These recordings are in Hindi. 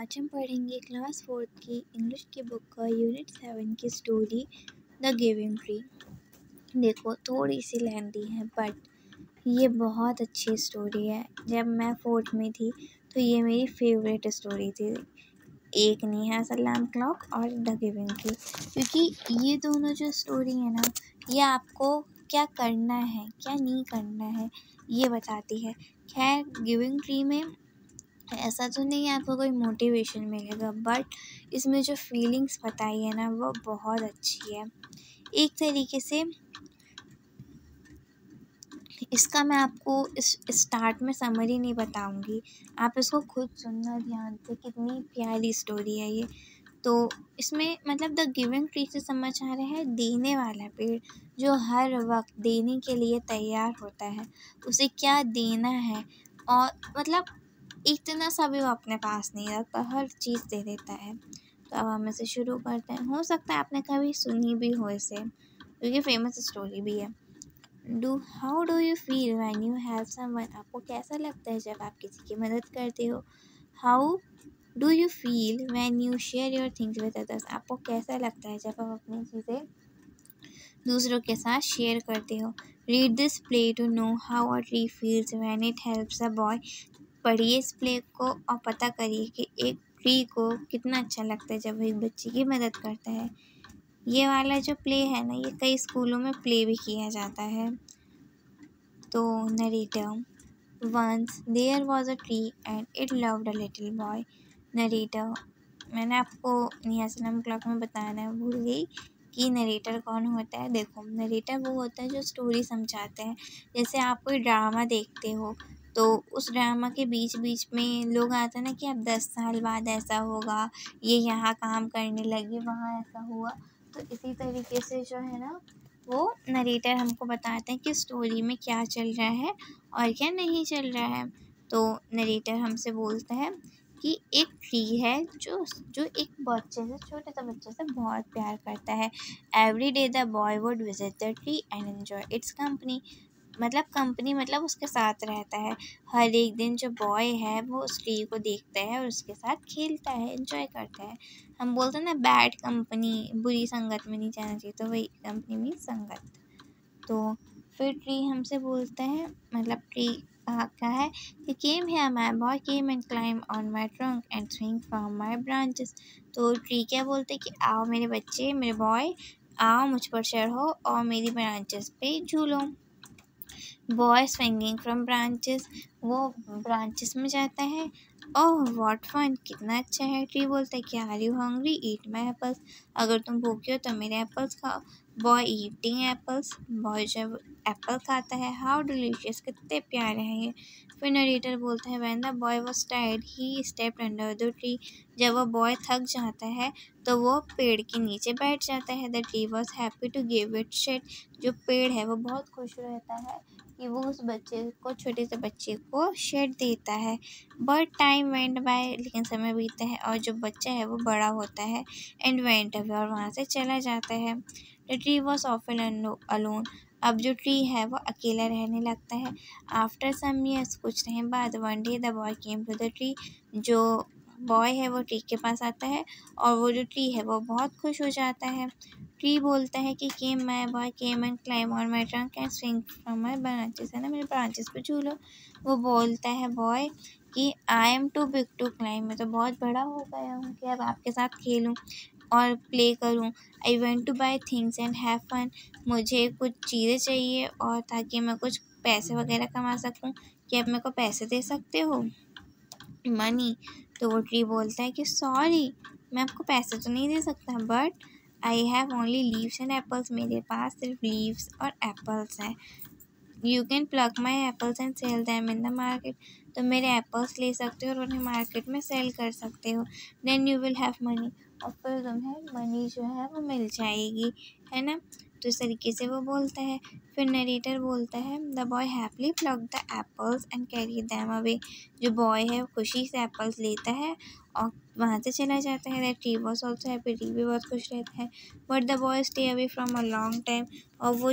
आज हम पढ़ेंगे क्लास 4 की इंग्लिश की बुक का यूनिट 7 की स्टोरी द गिविंग ट्री। देखो थोड़ी सी लेंथी है बट ये बहुत अच्छी स्टोरी है। जब मैं 4th में थी तो ये मेरी फेवरेट स्टोरी थी। एक नेहा's अलार्म क्लॉक और द गिविंग ट्री, क्योंकि ये दोनों जो स्टोरी है ना, ये आपको क्या करना है क्या नहीं करना है ये बताती है। खैर गिविंग ट्री में ऐसा तो नहीं है आपको कोई मोटिवेशन मिलेगा, बट इसमें जो फीलिंग्स बताई है ना वो बहुत अच्छी है। एक तरीके से इसका मैं आपको इस स्टार्ट में समरी नहीं बताऊंगी, आप इसको खुद सुनना ध्यान से। कितनी प्यारी स्टोरी है ये। तो इसमें मतलब द गिविंग ट्री से समझ आ रहा है देने वाला पेड़, जो हर वक्त देने के लिए तैयार होता है। उसे क्या देना है, और मतलब इतना सा भी वो अपने पास नहीं रखता, हर चीज़ दे देता है। तो अब हम इसे शुरू करते हैं। हो सकता है आपने कभी सुनी भी हो इसे, क्योंकि फेमस स्टोरी भी है। How do you feel when you help someone? आपको कैसा लगता है जब आप किसी की मदद करते हो? How do you feel when you share your things with others? आपको कैसा लगता है जब आप अपनी चीज़ें दूसरों के साथ शेयर करते हो? Read this play to know how a tree feels when it helps a boy. पढ़िए इस प्ले को और पता करिए कि एक ट्री को कितना अच्छा लगता है जब वो एक बच्चे की मदद करता है। ये वाला जो प्ले है ना, ये कई स्कूलों में प्ले भी किया जाता है। तो narrator, once there was a tree and it loved a little boy. Narrator, मैंने आपको नेहा's अलार्म क्लॉक में बताना भूल गई कि नरेटर कौन होता है। देखो नरेटर वो होता है जो स्टोरी समझाते हैं। जैसे आप कोई ड्रामा देखते हो तो उस ड्रामा के बीच बीच में लोग आते हैं ना कि अब 10 साल बाद ऐसा होगा, ये यहाँ काम करने लगी, वहाँ ऐसा हुआ। तो इसी तरीके से जो है ना, वो नरेटर हमको बताते हैं कि स्टोरी में क्या चल रहा है और क्या नहीं चल रहा है। तो नरेटर हमसे बोलता है कि एक ट्री है जो जो एक बच्चे से, छोटे से बच्चे से बहुत प्यार करता है। Every day the boy would visit the tree and enjoy its company. मतलब कंपनी मतलब उसके साथ रहता है। हर एक दिन जो बॉय है वो उस ट्री को देखता है और उसके साथ खेलता है, एंजॉय करता है। हम बोलते हैं ना बैड कंपनी, बुरी संगत में नहीं जाना चाहिए, तो वही कंपनी में संगत। तो फिर ट्री हमसे बोलता है, मतलब ट्री कहा है कि came here my boy came and climb on my trunk and swing from my branches. तो ट्री क्या बोलते हैं कि आओ मेरे बच्चे, मेरे बॉय, आओ मुझ पर चढ़ो और मेरी ब्रांचेस पे झूलो। बॉय स्विंगिंग फ्रॉम ब्रांचेस, वो ब्रांचेस में जाता है। ओह व्हाट फन, कितना अच्छा है। ट्री बोलता है कि are you hungry, eat my apples. अगर तुम भूखे हो तो मेरे एप्पल्स खाओ। बॉय ईटिंग एप्पल्स, बॉय जब एप्पल खाता है, हाउ डिलीशियस, कितने प्यारे हैं ये। फिर नरेटर बोलता है when the boy was tired he stepped under the tree. जब वो बॉय थक जाता है तो वो पेड़ के नीचे बैठ जाता है। The tree was happy to give it shade. जो पेड़ है वो बहुत खुश रहता है कि वो उस बच्चे को, छोटे से बच्चे को शेड देता है। बट टाइम वेंट बाय, लेकिन समय बीतता है और जो बच्चा है वो बड़ा होता है। एंड वेंट अवे, और वहाँ से चला जाता है। The tree was often alone. अब जो ट्री है वो अकेला रहने लगता है। आफ्टर सम ईयर्स, कुछ टाइम बाद, one day the boy came to the tree. जो बॉय है वो ट्री के पास आता है और वो जो ट्री है वो बहुत खुश हो जाता है। ट्री बोलता है कि came my boy came and climb on my trunk and swing from my branches, है ना, मेरे ब्रांचेस पे झूलो। वो बोलता है बॉय कि I am too big to climb, मैं तो बहुत बड़ा हो गया हूँ कि अब आपके साथ खेलूँ और प्ले करूँ। I want to buy things and have fun, मुझे कुछ चीज़ें चाहिए और ताकि मैं कुछ पैसे वगैरह कमा सकूँ। क्या आप मेरे को पैसे दे सकते हो, मनी? तो वो ट्री बोलता है कि सॉरी, मैं आपको पैसे तो नहीं दे सकता, but I have only leaves and apples, मेरे पास सिर्फ लीव्स और एप्पल्स हैं। You can pluck my apples and sell them in the market, तो मेरे एप्पल्स ले सकते हो और उन्हें मार्केट में सेल कर सकते हो। Then you will have money, और फिर तुम्हें मनी जो है वो मिल जाएगी, है ना। तो इस तरीके से वो बोलता है। फिर नरेटर बोलता है the boy happily pluck the apples and carry them away. जो बॉय है वो खुशी से एप्पल्स लेता है और वहाँ से चला जाता है। That tree was also happy, tree भी बहुत खुश रहता है। But the boy stay away from a long time, और वो जो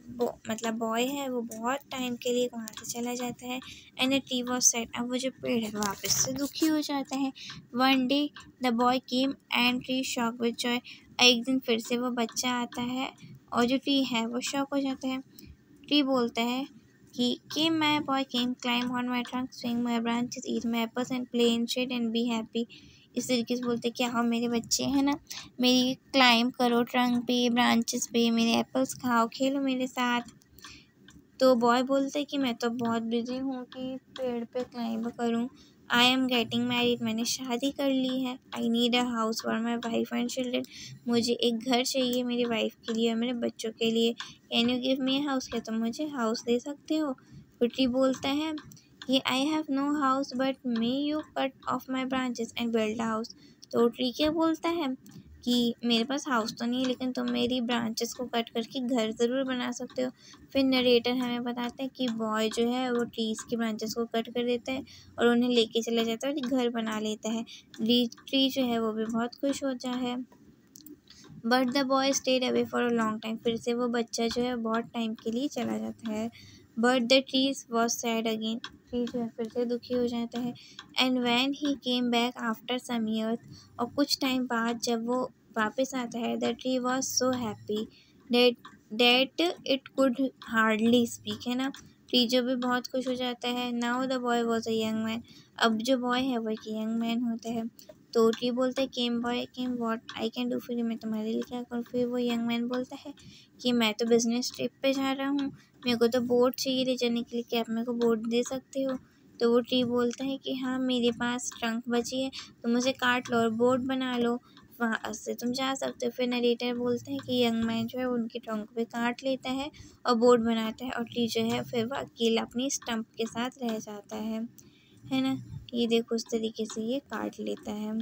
मतलब बॉय है वो बहुत टाइम के लिए वहाँ से चला जाता है। And the tree was sad, अब वो जो पेड़ है वापस से दुखी हो जाता है। One day the boy came and tree shook with joy, एक दिन फिर से वो बच्चा आता है और जो ट्री है वो शॉक हो जाता है। ट्री बोलता है कि came my boy came, climb on my trunk, swing my branches, eat my apples and play in shade and be happy. इस तरीके से बोलते हैं कि आओ मेरे बच्चे हैं ना, मेरी क्लाइम करो ट्रंक पे, ब्रांचेस पे, मेरे एप्पल्स खाओ, खेलो मेरे साथ। तो बॉय बोलता है कि मैं तो बहुत बिजी हूँ कि पेड़ पे क्लाइंब करूँ। आई एम गेटिंग मैरिड, मैंने शादी कर ली है। I need a house for my wife and children, मुझे एक घर चाहिए मेरी वाइफ के लिए और मेरे बच्चों के लिए। Can you give me house, क्या तुम मुझे हाउस दे सकते हो? ट्री बोलता है कि I have no house but may you cut off my branches and build a house. तो ट्री क्या बोलता है कि मेरे पास हाउस तो नहीं है लेकिन तुम मेरी ब्रांचेस को कट करके घर ज़रूर बना सकते हो। फिर नरेटर हमें बताते हैं कि बॉय जो है वो ट्रीज़ की ब्रांचेस को कट कर देता है और उन्हें लेके चला जाता है और घर बना लेता है। ट्री जो है वो भी बहुत खुश होता है। But the boy stayed away for a long time, फिर से वो बच्चा जो है बहुत टाइम के लिए चला जाता है। But the trees was sad again, tree जो है फिर से दुखी हो जाता है। And when he came back after some years, और कुछ टाइम बाद जब वो वापस आता है, the tree was so happy that it could hardly speak, है ना। ट्री जो भी बहुत खुश हो जाता है। Now the boy was a young man, अब जो बॉय है वो एक यंग मैन होता है। तो ट्री बोलता है came boy came what I can do for you, मैं तुम्हारे लिए क्या करूँ। फिर वो यंग मैन बोलता है कि मैं तो बिजनेस ट्रिप पे जा रहा हूँ, मेरे को तो बोट चाहिए ले जाने के लिए, क्या आप मेरे को बोट दे सकते हो? तो वो ट्री बोलता है कि हाँ मेरे पास ट्रंक बची है, तुम उसे काट लो और बोट बना लो, वहाँ से तुम जा सकते हो। फिर नरेटर बोलता है कि यंग मैन जो है उनके ट्रंक पे काट लेता है और बोट बनाता है और ट्री जो है फिर वो अकेला अपनी स्टंप के साथ रह जाता है ना। ये देखो इस तरीके से ये काट लेता है।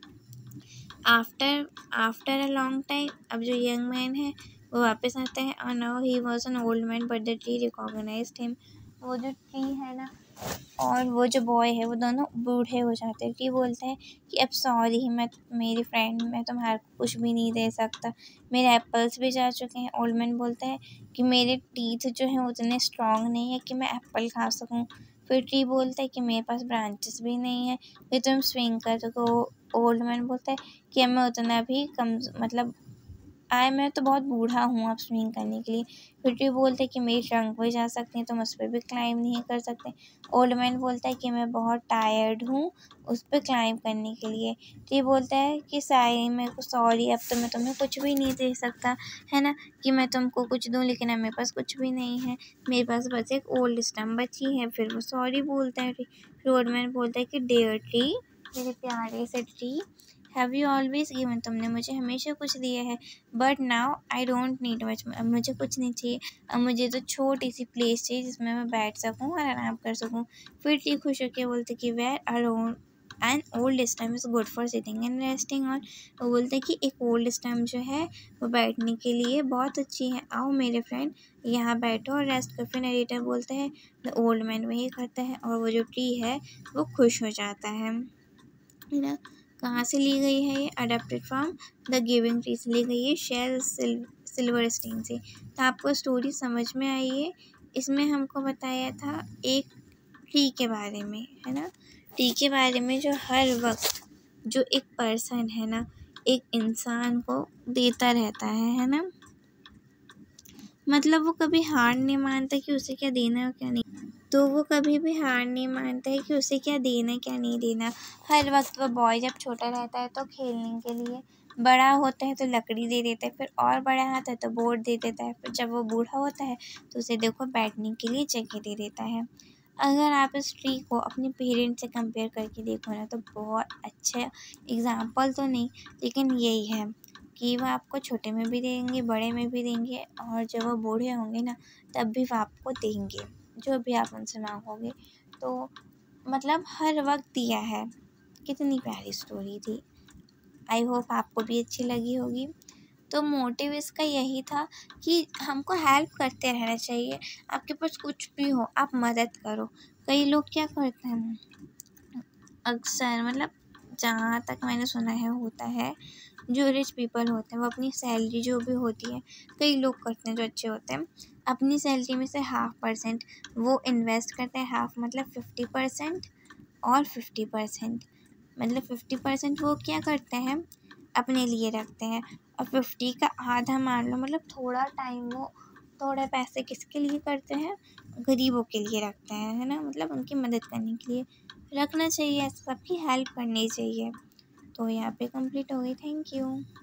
आफ्टर अ लॉन्ग टाइम, अब जो यंग मैन है वो वापस आता है और now he was an old man but the tree recognised him. वो जो ट्री है ना और वो जो बॉय है वो दोनों बूढ़े हो जाते हैं। ट्री बोलता है कि अब सॉरी, मैं मेरी फ्रेंड, मैं तुम्हारे को कुछ भी नहीं दे सकता, मेरे एप्पल्स भी जा चुके हैं। ओल्ड मैन बोलता है कि मेरे टीथ जो हैं उतने स्ट्रॉन्ग नहीं है कि मैं एप्पल खा सकूं। फिर ट्री बोलता है कि मेरे पास ब्रांचेस भी नहीं है कि तुम स्विंग कर सको। ओल्ड मैन बोलता है कि मैं उतना भी कम मतलब मैं तो बहुत बूढ़ा हूँ अब स्विंग करने के लिए। फिर ट्री बोलते हैं कि मेरी ट्रंक पे जा सकती हैं, तुम उस पर भी क्लाइंब नहीं कर सकते। ओल्ड मैन बोलता है कि मैं बहुत टायर्ड हूँ उस पर क्लाइंब करने के लिए। ट्री बोलता है कि सारी मेरे को सॉरी, अब तो मैं तुम्हें कुछ भी नहीं दे सकता, है ना, कि मैं तुमको कुछ दूँ लेकिन अब मेरे पास कुछ भी नहीं है, मेरे पास बस एक ओल्ड स्टम्प बची है। फिर वो सॉरी बोलता है ट्री। फिर ओल्ड मैन बोलता है कि डियर ट्री, मेरे प्यारे से tree, have you always given, तुमने मुझे हमेशा कुछ दिया है, but now I don't need much, अब मुझे कुछ नहीं चाहिए, अब मुझे तो छोटी सी प्लेस चाहिए जिसमें मैं बैठ सकूं और आराम कर सकूं। फिर ट्री खुश होकर बोलते कि where alone an old stump is good for sitting and resting on. वो बोलते कि एक ओल्ड स्टम्प जो है वो बैठने के लिए बहुत अच्छी है, आओ मेरे फ्रेंड यहाँ बैठो और रेस्ट करो। फिर नरेटर बोलता है द ओल्ड मैन वही करता है और वो जो ट्री है वो खुश हो जाता है ना। कहाँ से ली गई है ये? Adapted from the giving tree से ली गई है, शेल सिल्वरस्टीन से। तो आपको स्टोरी समझ में आई है? इसमें हमको बताया था एक ट्री के बारे में, है ना। ट्री के बारे में जो हर वक्त जो एक पर्सन है ना, एक इंसान को देता रहता है ना। मतलब वो कभी हार नहीं मानता कि उसे क्या देना है और क्या नहीं, तो वो कभी भी हार नहीं मानता है कि उसे क्या देना क्या नहीं देना। हर वक्त वो बॉय जब छोटा रहता है तो खेलने के लिए, बड़ा होता है तो लकड़ी दे देता है, फिर और बड़ा होता है तो बोर्ड दे देता है, फिर जब वो बूढ़ा होता है तो उसे देखो बैठने के लिए जगह दे देता है। अगर आप इस ट्री को अपने पेरेंट्स से कंपेयर करके देखो ना तो बहुत अच्छा एग्ज़ाम्पल तो नहीं लेकिन यही है कि वो आपको छोटे में भी देंगे, बड़े में भी देंगे और जब वो बूढ़े होंगे ना तब भी वो आपको देंगे जो भी आप उनसे मांगोगे। तो मतलब हर वक्त दिया है। कितनी प्यारी स्टोरी थी। आई होप आपको भी अच्छी लगी होगी। तो मोटिव इसका यही था कि हमको हेल्प करते रहना चाहिए। आपके पास कुछ भी हो आप मदद करो। कई लोग क्या करते हैं अक्सर, मतलब जहाँ तक मैंने सुना है होता है जो रिच पीपल होते हैं वो अपनी सैलरी जो भी होती है, कई लोग करते हैं जो अच्छे होते हैं, अपनी सैलरी में से 0.5% वो इन्वेस्ट करते हैं। हाफ मतलब 50% और 50% मतलब 50% वो क्या करते हैं, अपने लिए रखते हैं, और 50 का आधा मान लो, मतलब थोड़ा टाइम वो थोड़े पैसे किसके लिए करते हैं, गरीबों के लिए रखते हैं, है ना, मतलब उनकी मदद करने के लिए रखना चाहिए, सबकी हेल्प करनी चाहिए। तो यहाँ पे कंप्लीट हो गई। Thank you.